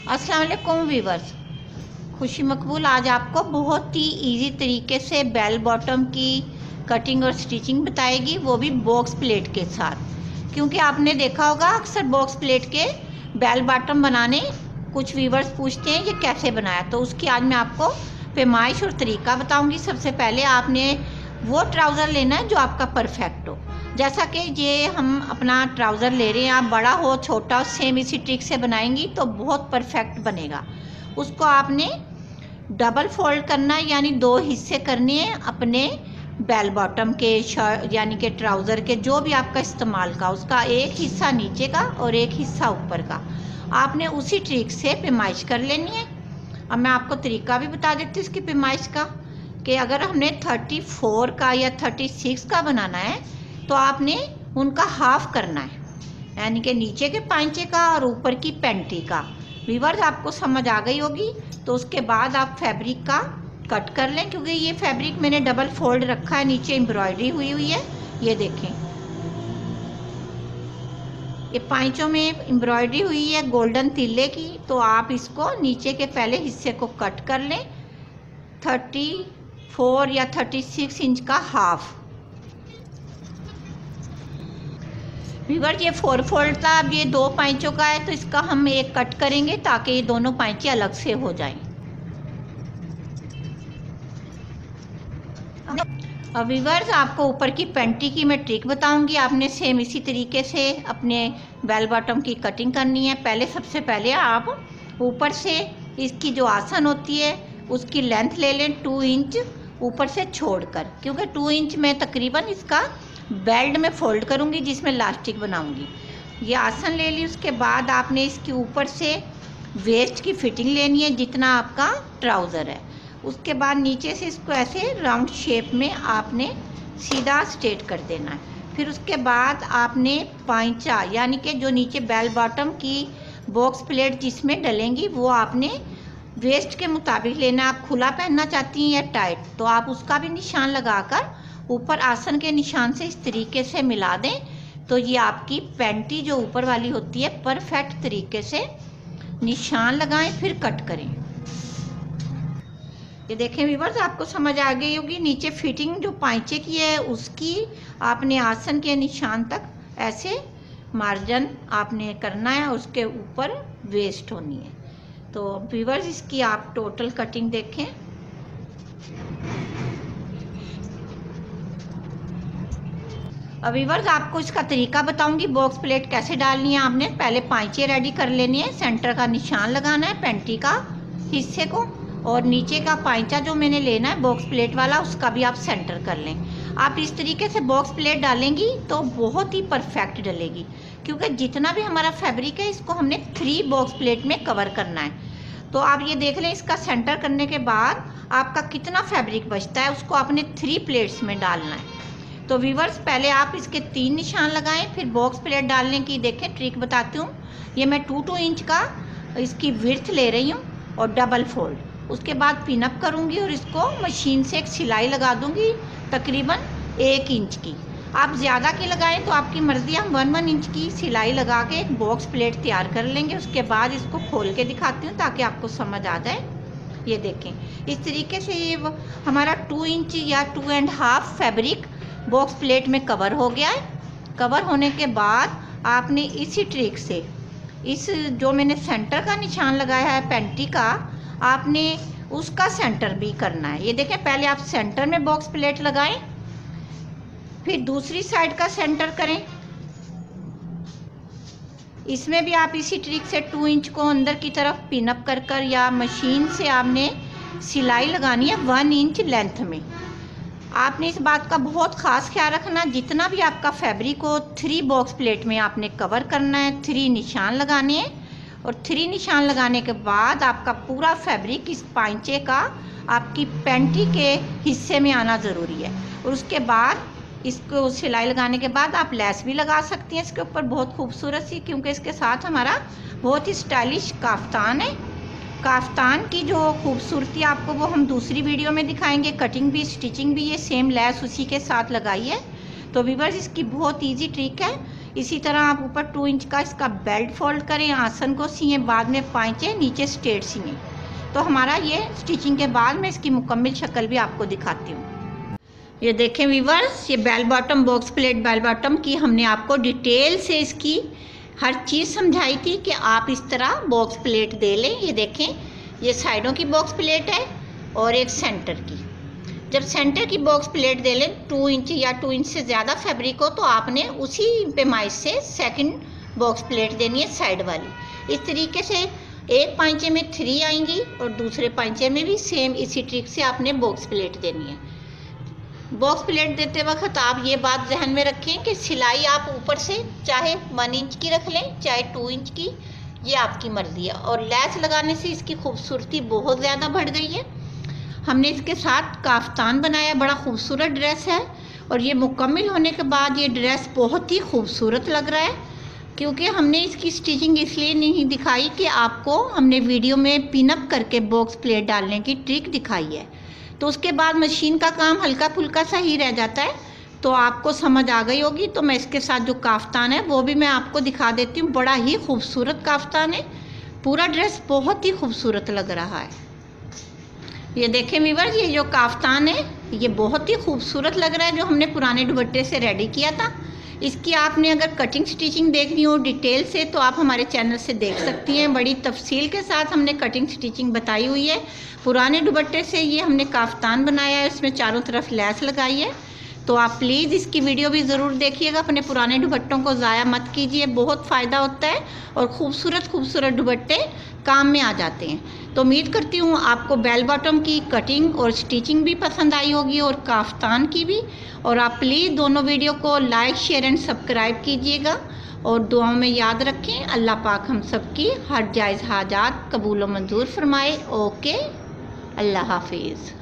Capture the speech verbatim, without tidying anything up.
अस्सलाम वालेकुम वीवर्स, खुशी मकबूल आज आपको बहुत ही इजी तरीके से बेल बॉटम की कटिंग और स्टिचिंग बताएगी, वो भी बॉक्स प्लेट के साथ। क्योंकि आपने देखा होगा अक्सर बॉक्स प्लेट के बेल बॉटम बनाने कुछ वीवर्स पूछते हैं ये कैसे बनाया, तो उसकी आज मैं आपको पैमाइश और तरीका बताऊंगी। सबसे पहले आपने वो ट्राउज़र लेना है जो आपका परफेक्ट हो। जैसा कि ये हम अपना ट्राउज़र ले रहे हैं, आप बड़ा हो छोटा हो सेम इसी ट्रिक से बनाएंगी तो बहुत परफेक्ट बनेगा। उसको आपने डबल फोल्ड करना है, यानी दो हिस्से करने हैं अपने बेल बॉटम के, शर्ट यानी कि ट्राउज़र के जो भी आपका इस्तेमाल का, उसका एक हिस्सा नीचे का और एक हिस्सा ऊपर का आपने उसी ट्रिक से पैमाइश कर लेनी है। अब मैं आपको तरीका भी बता देती हूँ इसकी पैमाइश का, कि अगर हमने चौंतीस का या छत्तीस का बनाना है तो आपने उनका हाफ करना है, यानी कि नीचे के पांचे का और ऊपर की पेंटी का। वीवर्स आपको समझ आ गई होगी। तो उसके बाद आप फैब्रिक का कट कर लें, क्योंकि ये फैब्रिक मैंने डबल फोल्ड रखा है, नीचे एम्ब्रॉयडरी हुई हुई है। ये देखें, ये पांचों में एम्ब्रॉयडरी हुई है गोल्डन तिल्ले की। तो आप इसको नीचे के पहले हिस्से को कट कर लें, चौंतीस या छत्तीस इंच का हाफ। वीवर ये फोर फोल्ड था, अब ये दो पांचों का है तो इसका हम एक कट करेंगे ताकि ये दोनों पांचे अलग से हो जाएं। अब वीवर्स आपको ऊपर की पेंटी की मैं ट्रिक बताऊंगी। आपने सेम इसी तरीके से अपने बेल बॉटम की कटिंग करनी है। पहले सबसे पहले आप ऊपर से इसकी जो आसन होती है उसकी लेंथ ले लें टू इंच ऊपर से छोड़कर, क्योंकि टू इंच में तकरीबन इसका बेल्ट में फोल्ड करूंगी जिसमें लास्टिक बनाऊंगी। ये आसन ले ली। उसके बाद आपने इसके ऊपर से वेस्ट की फिटिंग लेनी है जितना आपका ट्राउज़र है। उसके बाद नीचे से इसको ऐसे राउंड शेप में आपने सीधा स्ट्रेट कर देना है। फिर उसके बाद आपने पांचा यानी कि जो नीचे बेल बॉटम की बॉक्स प्लेट जिसमें डलेंगी वो आपने वेस्ट के मुताबिक लेना। आप खुला पहनना चाहती हैं या टाइट, तो आप उसका भी निशान लगाकर ऊपर आसन के निशान से इस तरीके से मिला दें तो ये आपकी पेंटी जो ऊपर वाली होती है परफेक्ट तरीके से निशान लगाएं, फिर कट करें। ये देखें वीवर्स आपको समझ आ गई होगी। नीचे फिटिंग जो पांचे की है उसकी आपने आसन के निशान तक ऐसे मार्जिन आपने करना है, उसके ऊपर वेस्ट होनी है। तो वीवर्स इसकी आप टोटल कटिंग देखें। अब वीवर्स आपको इसका तरीका बताऊंगी बॉक्स प्लेट कैसे डालनी है। आपने पहले पांचे रेडी कर लेनी है, सेंटर का निशान लगाना है पेंटी का हिस्से को, और नीचे का पांचा जो मैंने लेना है बॉक्स प्लेट वाला उसका भी आप सेंटर कर लें। आप इस तरीके से बॉक्स प्लेट डालेंगी तो बहुत ही परफेक्ट डलेगी, क्योंकि जितना भी हमारा फैब्रिक है इसको हमने थ्री बॉक्स प्लेट में कवर करना है। तो आप ये देख लें, इसका सेंटर करने के बाद आपका कितना फैब्रिक बचता है उसको आपने थ्री प्लेट्स में डालना है। तो वीवर्स पहले आप इसके तीन निशान लगाएं, फिर बॉक्स प्लेट डालने की देखें ट्रिक बताती हूँ। ये मैं टू टू इंच का इसकी विड्थ ले रही हूँ और डबल फोल्ड। उसके बाद पिनअप करूँगी और इसको मशीन से एक सिलाई लगा दूँगी तकरीबन एक इंच की। आप ज़्यादा की लगाएं तो आपकी मर्ज़ी। हम वन वन इंच की सिलाई लगा के एक बॉक्स प्लेट तैयार कर लेंगे। उसके बाद इसको खोल के दिखाती हूँ ताकि आपको समझ आ जाए। ये देखें इस तरीके से ये हमारा टू इंच या two and half fabric box pleat में कवर हो गया है। कवर होने के बाद आपने इसी ट्रिक से इस जो मैंने सेंटर का निशान लगाया है पेंटी का, आपने उसका सेंटर भी करना है। ये देखें पहले आप सेंटर में बॉक्स प्लेट लगाएं, फिर दूसरी साइड का सेंटर करें। इसमें भी आप इसी ट्रिक से टू इंच को अंदर की तरफ पिनअप कर कर या मशीन से आपने सिलाई लगानी है वन इंच लेंथ में। आपने इस बात का बहुत ख़ास ख्याल रखना, जितना भी आपका फैब्रिक हो थ्री बॉक्स प्लेट में आपने कवर करना है, थ्री निशान लगाने हैं। और थ्री निशान लगाने के बाद आपका पूरा फैब्रिक इस पांचे का आपकी पेंटी के हिस्से में आना ज़रूरी है। और उसके बाद इसको सिलाई लगाने के बाद आप लेस भी लगा सकती हैं इसके ऊपर बहुत खूबसूरत सी, क्योंकि इसके साथ हमारा बहुत ही स्टाइलिश काफ्तान है। काफ्तान की जो खूबसूरती आपको वो हम दूसरी वीडियो में दिखाएंगे। कटिंग भी स्टिचिंग भी ये सेम लेस उसी के साथ लगाई है। तो वीवर्स इसकी बहुत इजी ट्रिक है। इसी तरह आप ऊपर टू इंच का इसका बेल्ट फोल्ड करें, आसन को सिए, बाद में पाँचे नीचे स्ट्रेट सिए। तो हमारा ये स्टिचिंग के बाद मैं इसकी मुकम्मल शक्ल भी आपको दिखाती हूँ। ये देखें वीवर्स, ये bell bottom box pleat bell bottom की हमने आपको डिटेल से इसकी हर चीज़ समझाई थी कि आप इस तरह बॉक्स प्लेट दे लें। ये देखें, ये साइडों की बॉक्स प्लेट है और एक सेंटर की। जब सेंटर की बॉक्स प्लेट दे लें टू इंच या टू इंच से ज़्यादा फैब्रिक हो तो आपने उसी पैमाइश से सेकंड बॉक्स प्लेट देनी है साइड वाली। इस तरीके से एक पांचे में थ्री आएंगी और दूसरे पांचे में भी सेम इसी ट्रिक से आपने बॉक्स प्लेट देनी है। बॉक्स प्लेट देते वक्त आप ये बात ध्यान में रखें कि सिलाई आप ऊपर से चाहे वन इंच की रख लें चाहे टू इंच की, ये आपकी मर्जी है। और लैस लगाने से इसकी खूबसूरती बहुत ज़्यादा बढ़ गई है। हमने इसके साथ काफ्तान बनाया, बड़ा खूबसूरत ड्रेस है और ये मुकम्मल होने के बाद ये ड्रेस बहुत ही खूबसूरत लग रहा है। क्योंकि हमने इसकी स्टिचिंग इसलिए नहीं दिखाई कि आपको हमने वीडियो में पिनअप करके बॉक्स प्लेट डालने की ट्रिक दिखाई है, तो उसके बाद मशीन का काम हल्का फुल्का सा ही रह जाता है, तो आपको समझ आ गई होगी। तो मैं इसके साथ जो काफ्तान है वो भी मैं आपको दिखा देती हूँ। बड़ा ही खूबसूरत काफ्तान है, पूरा ड्रेस बहुत ही खूबसूरत लग रहा है। ये देखें वीवर्स, ये जो काफ्तान है ये बहुत ही खूबसूरत लग रहा है, जो हमने पुराने दुपट्टे से रेडी किया था। इसकी आपने अगर कटिंग स्टिचिंग देखनी हो डिटेल से तो आप हमारे चैनल से देख सकती हैं। बड़ी तफसील के साथ हमने कटिंग स्टिचिंग बताई हुई है। पुराने दुपट्टे से ये हमने काफ्तान बनाया है, इसमें चारों तरफ लैस लगाई है। तो आप प्लीज़ इसकी वीडियो भी ज़रूर देखिएगा, अपने पुराने दुपट्टों को ज़ाया मत कीजिए, बहुत फ़ायदा होता है और ख़ूबसूरत खूबसूरत दुपट्टे काम में आ जाते हैं। तो उम्मीद करती हूँ आपको बेल बॉटम की कटिंग और स्टिचिंग भी पसंद आई होगी और काफ्तान की भी। और आप प्लीज़ दोनों वीडियो को लाइक शेयर एंड सब्सक्राइब कीजिएगा और दुआओं में याद रखें। अल्लाह पाक हम सब की हर जायज़ हाजात कबूल व मंजूर फरमाए। ओके, अल्लाह हाफिज़।